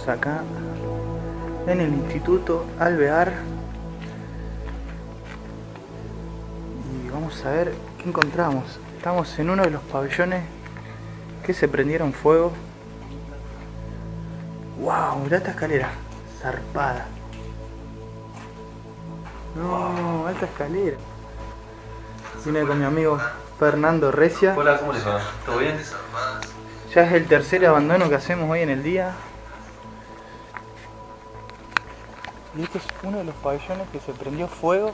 Estamos acá en el Instituto Alvear y vamos a ver qué encontramos. Estamos en uno de los pabellones que se prendieron fuego. ¡Wow! Mirá esta escalera, zarpada. No, esta escalera. Vine con mi amigo Fernando Recia. Hola, ¿cómo les va? ¿Todo bien? Ya es el tercer abandono que hacemos hoy en el día. Y este es uno de los pabellones que se prendió fuego.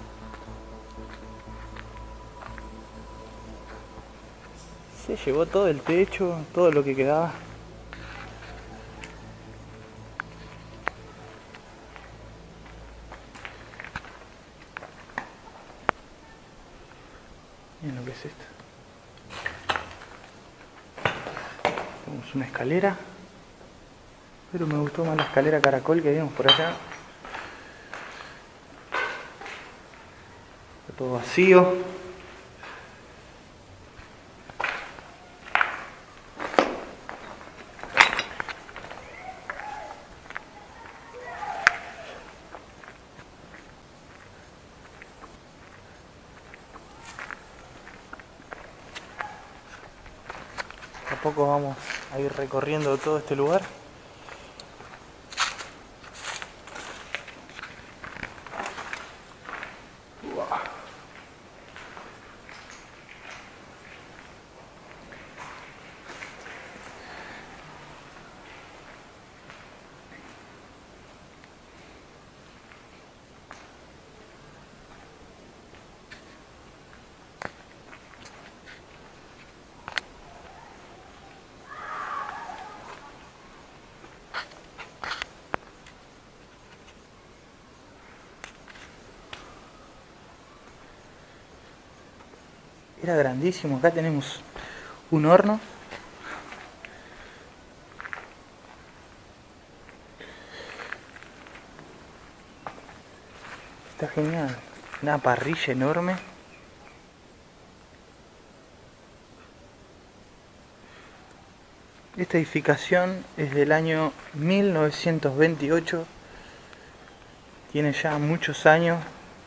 Se llevó todo el techo, todo lo que quedaba. Miren lo que es esto. Tenemos una escalera, pero me gustó más la escalera caracol que vimos por allá. Está todo vacío. A poco vamos a ir recorriendo todo este lugar. Era grandísimo. Acá tenemos un horno. Está genial. Una parrilla enorme. Esta edificación es del año 1928. Tiene ya muchos años.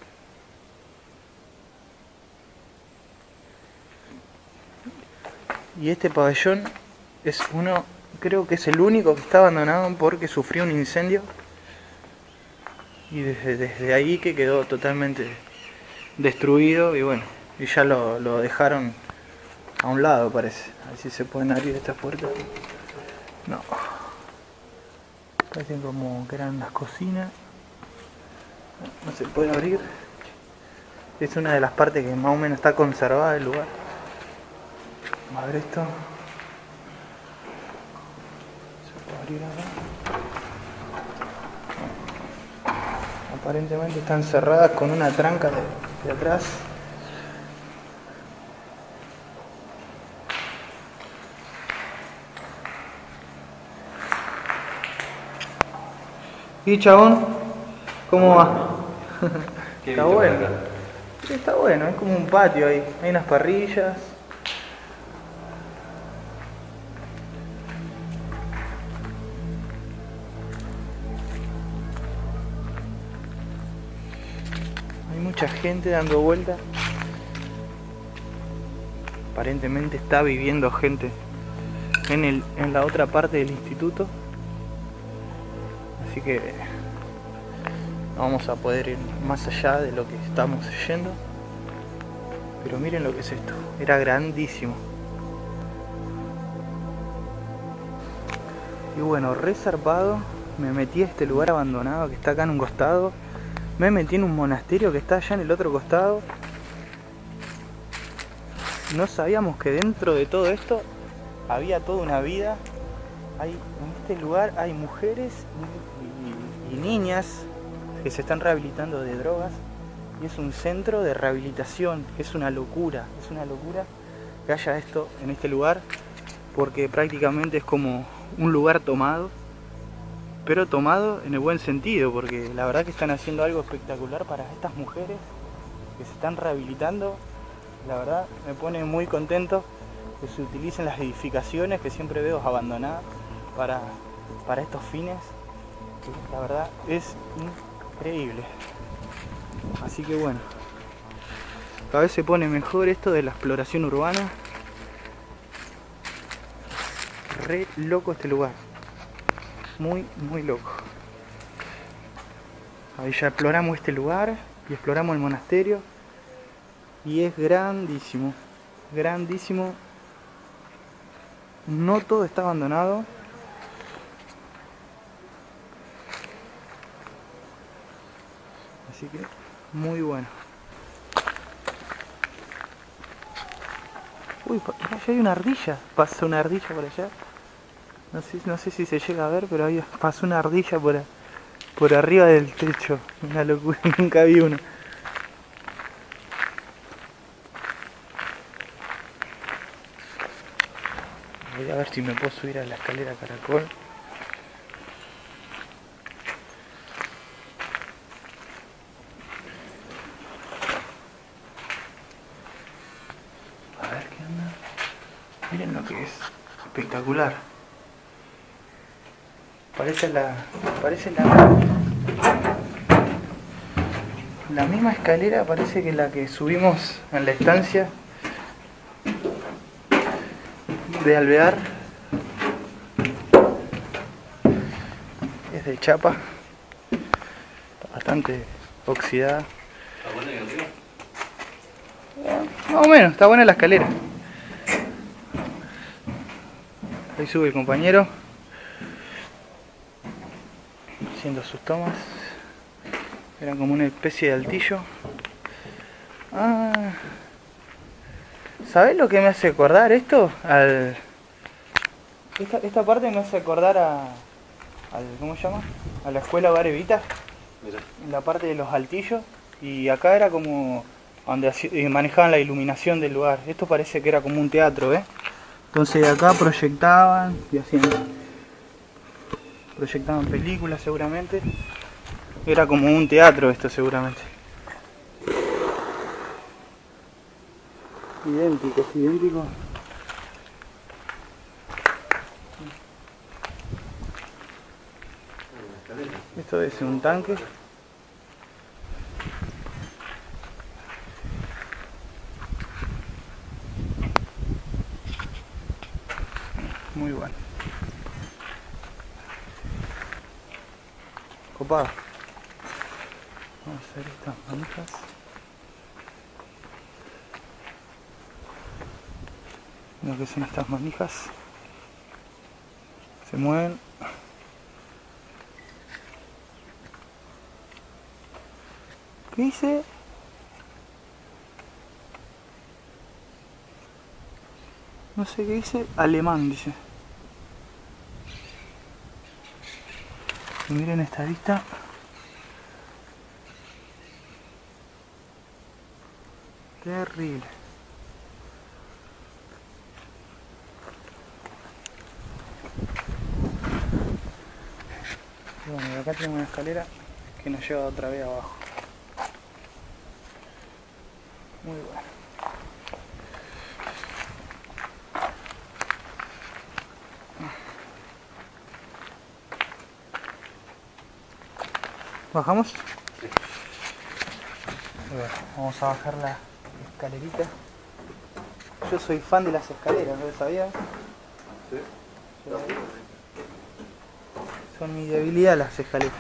Y este pabellón es uno, creo que es el único que está abandonado porque sufrió un incendio. Y desde ahí que quedó totalmente destruido y bueno, y ya lo dejaron a un lado, parece. A ver si se pueden abrir estas puertas. No. Parecen como que eran las cocinas. No se puede abrir. Es una de las partes que más o menos está conservada del lugar. Vamos a ver esto. Se puede abrir acá. Aparentemente están cerradas con una tranca de atrás. ¿Y chabón? ¿Cómo va? Está bueno. Sí, está bueno, es como un patio ahí. Hay unas parrillas. Hay mucha gente dando vueltas. Aparentemente está viviendo gente en la otra parte del instituto. Así que no vamos a poder ir más allá de lo que estamos yendo. Pero miren lo que es esto. Era grandísimo. Y bueno, re zarpado. Me metí a este lugar abandonado que está acá en un costado. Me metí en un monasterio que está allá en el otro costado. No sabíamos que dentro de todo esto había toda una vida. En este lugar hay mujeres y niñas que se están rehabilitando de drogas. Y es un centro de rehabilitación. Es una locura que haya esto en este lugar. Porque prácticamente es como un lugar tomado. Pero tomado en el buen sentido, porque la verdad que están haciendo algo espectacular para estas mujeres que se están rehabilitando. La verdad me pone muy contento que se utilicen las edificaciones que siempre veo abandonadas para para estos fines, la verdad es increíble. Así que bueno, cada vez se pone mejor esto de la exploración urbana. Re loco este lugar, muy loco. Ahí ya exploramos este lugar y exploramos el monasterio y es grandísimo, grandísimo. No todo está abandonado. Así que muy bueno. Uy, allá hay una ardilla. Pasa una ardilla por allá. No sé si se llega a ver, pero ahí pasó una ardilla por arriba del techo. Una locura, nunca vi una. Voy a ver si me puedo subir a la escalera caracol. A ver qué onda. Miren lo que es. Espectacular. Parece la misma escalera, parece que la que subimos en la estancia de Alvear. Es de chapa, está bastante oxidada. ¿Está buena arriba? Más o menos, está buena la escalera. Ahí sube el compañero haciendo sus tomas. Era como una especie de altillo. ¿Sabés lo que me hace acordar esto? Esta parte me hace acordar ¿cómo se llama? A la escuela Bar Evita. En la parte de los altillos. Y acá era como donde manejaban la iluminación del lugar. Esto parece que era como un teatro, ¿eh? Entonces acá proyectaban y proyectaban películas seguramente. Era como un teatro esto seguramente. Idéntico. Esto es un tanque. Muy bueno. Copado. Vamos a hacer estas manijas. Lo que son estas manijas. Se mueven. ¿Qué dice? No sé qué dice. Alemán dice. Y miren esta vista. Terrible. Y bueno, y acá tenemos una escalera que nos lleva otra vez abajo. Muy bueno. ¿Bajamos? Sí. Bueno, vamos a bajar la escalerita. Yo soy fan de las escaleras, ¿no lo sabías? Sí. Son mi debilidad las escaleras.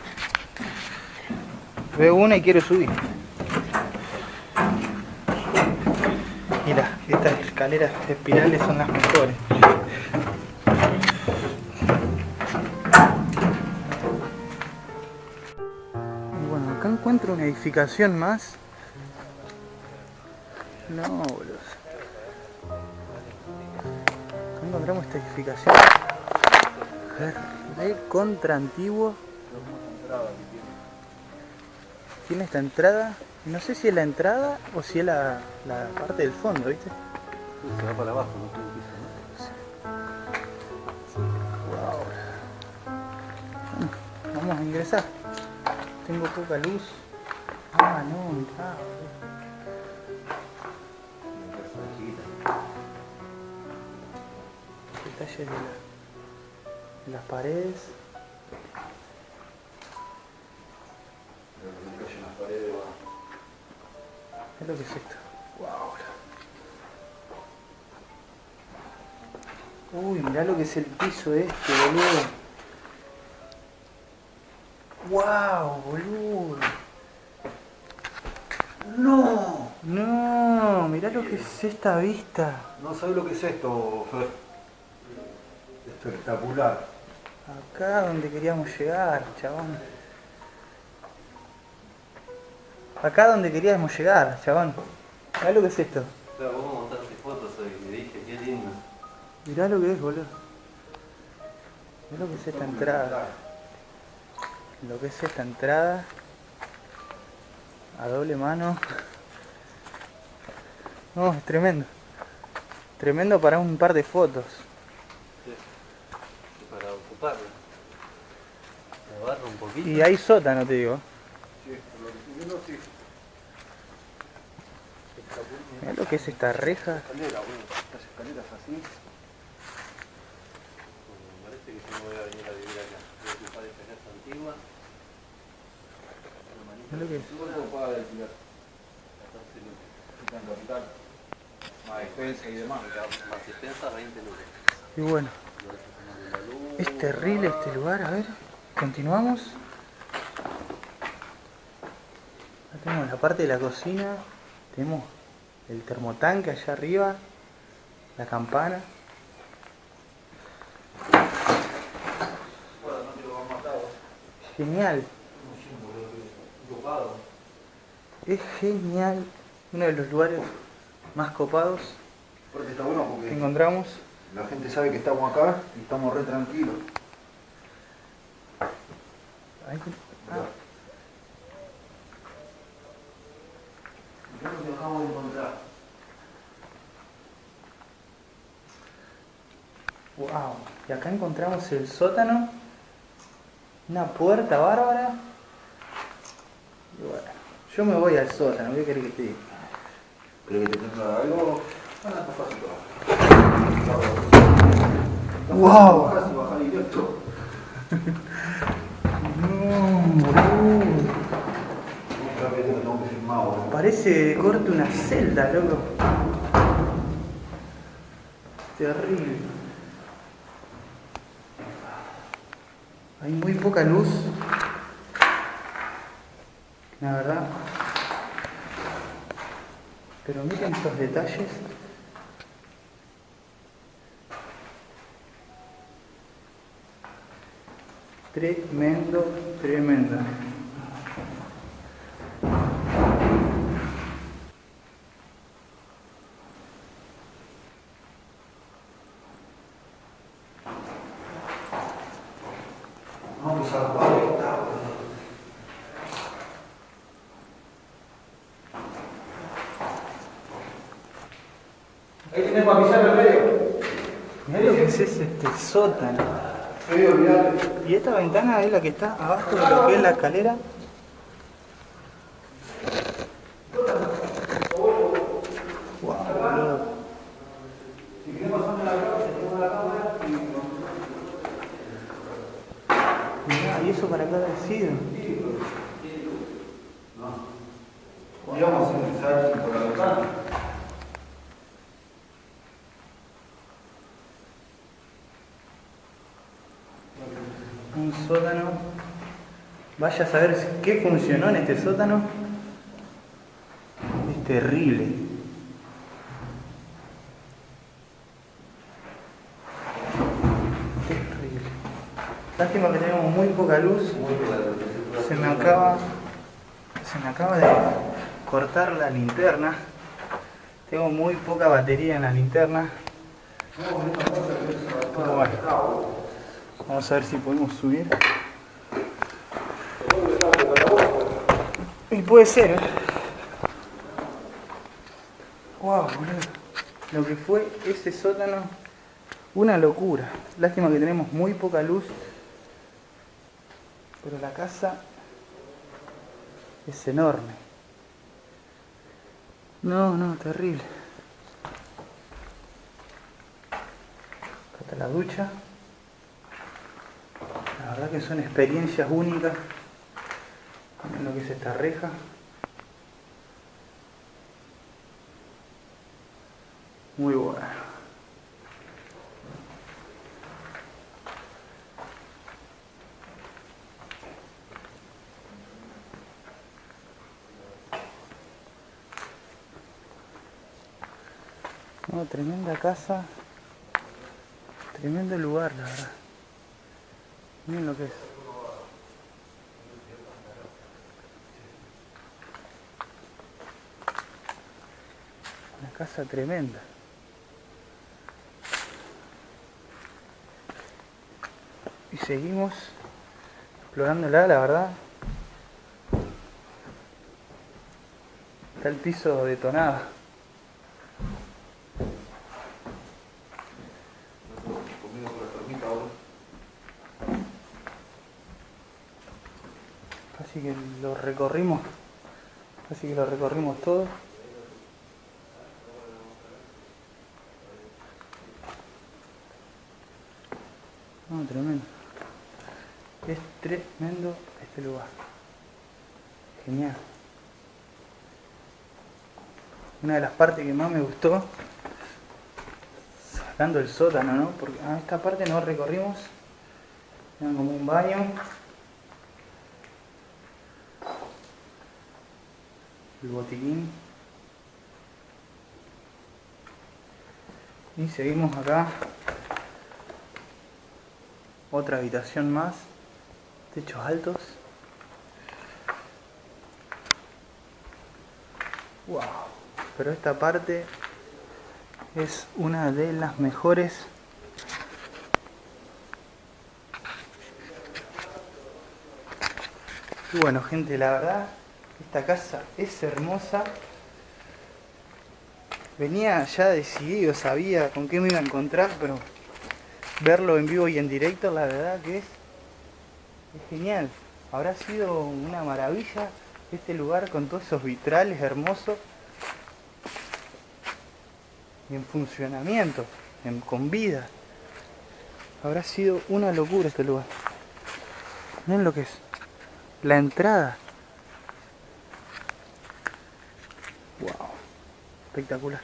Veo una y quiero subir. Mira, estas escaleras espirales son las mejores. Y bueno, acá encuentro una edificación más. No, boludo. Acá encontramos esta edificación. Es contra antiguo. Tiene esta entrada. No sé si es la entrada o si es la parte del fondo, ¿viste? Se va para abajo, no tiene piso, ¿no? Wow. Vamos a ingresar. Tengo poca luz. Ah, no, entrada. Detalle de las paredes. es lo que es esto. Wow. Uy, mirá lo que es el piso este, boludo. Wow, boludo. ¡No! No, mirá lo que es esta vista. No sabes lo que es esto, Fer. Espectacular. Acá donde queríamos llegar, chabón. Acá donde queríamos llegar, chabón. Mirá lo que es esto. Pero vos me mostraste fotos hoy y me dije, qué lindo. Mirá lo que es, boludo. Mirá lo que es esta entrada. Lo que es esta entrada. A doble mano. No, es tremendo. Tremendo para un par de fotos. Sí. Y para ocuparlo. Me barro un poquito. Y hay sótano, te digo. Sí, por lo que estoy viendo, sí. Mirá lo que es esta reja. Escalera, bueno, estas escaleras así. Me parece que yo no voy a venir a vivir acá. Voy a ocupar esta casa antigua. Mirá lo que es. ¿Cuánto paga de alquiler? 14 lucas. Acá en Capital. Más expensa y demás. Más expensa, 20 lucas. Y bueno, Y ahora se pone la luz. es terrible este lugar. A ver, continuamos. Acá tenemos la parte de la cocina. Tenemos el termotanque allá arriba. La campana. Genial. Es genial. Uno de los lugares más copados Porque está bueno que porque encontramos. la gente sabe que estamos acá y estamos re tranquilos. Ahí te- Mirá. Mirá lo que acabamos de encontrar. Wow. Y acá encontramos el sótano. Una puerta bárbara. Y bueno, yo me voy al sótano. ¿Qué querés que te diga? ¿Crees que te tenga algo? Está fácil todo. Wow. Casi bajar directo. No, boludo. Otra vez que tengo que filmar ahora. Parece de corte una celda, loco. Terrible. Hay muy poca luz. La verdad. Pero miren estos detalles. Tremendo, tremendo. Vamos a la paleta. Ahí tenés para pisar el medio. Mirá lo que es este sótano. Sí, olvidate. Y esta ventana es la que está abajo de lo que es la escalera. Wow, boludo. Si querés pasarme la cámara, tenemos la cámara y Mirá, ¿y eso para qué haber sido? íbamos a empezar por la ventana. Un sótano. Vaya a saber qué funcionó en este sótano. Es terrible. Terrible. Lástima que tenemos muy poca luz. Se me acaba de cortar la linterna. Tengo muy poca batería en la linterna. Pero bueno, vamos a ver si podemos subir. Y puede ser, Wow, boludo. Lo que fue ese sótano, una locura. Lástima que tenemos muy poca luz. Pero la casa es enorme. No, terrible. Acá está la ducha. La verdad que son experiencias únicas. Miren lo que es esta reja. Muy bueno. No, tremenda casa. Tremendo lugar, la verdad. Miren lo que es. Una casa tremenda. Y seguimos explorándola, la verdad. Está el piso detonado. Comido por la tormenta ahora. Casi que lo recorrimos. Casi que lo recorrimos todo. No, tremendo. Es tremendo este lugar. Genial. Una de las partes que más me gustó, sacando el sótano, ¿no? Porque esta parte no recorrimos. Era como un baño. El botiquín. Y seguimos acá. Otra habitación más. Techos altos. Wow. Pero esta parte es una de las mejores. Y bueno, gente, la verdad, esta casa es hermosa. Venía ya decidido, sabía con qué me iba a encontrar, pero verlo en vivo y en directo, la verdad que es genial. Habrá sido una maravilla este lugar con todos esos vitrales hermosos y en funcionamiento, con vida. Habrá sido una locura este lugar. Miren lo que es. La entrada. Wow. Espectacular.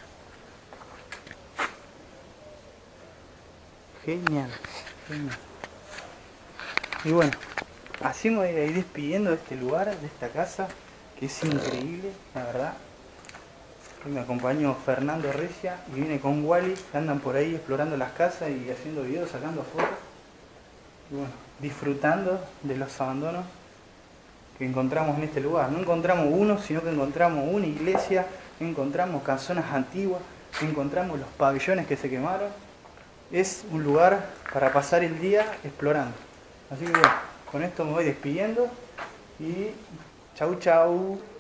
Genial. Genial. Y bueno, así me voy a ir despidiendo de este lugar, de esta casa, que es increíble, la verdad. Hoy me acompañó Fernando Recia y vine con Wally, que andan por ahí explorando las casas y haciendo videos, sacando fotos. Y bueno, disfrutando de los abandonos que encontramos en este lugar. No encontramos uno, sino que encontramos una iglesia, encontramos casonas antiguas, encontramos los pabellones que se quemaron. Es un lugar para pasar el día explorando. Así que bueno, con esto me voy despidiendo y chau chau.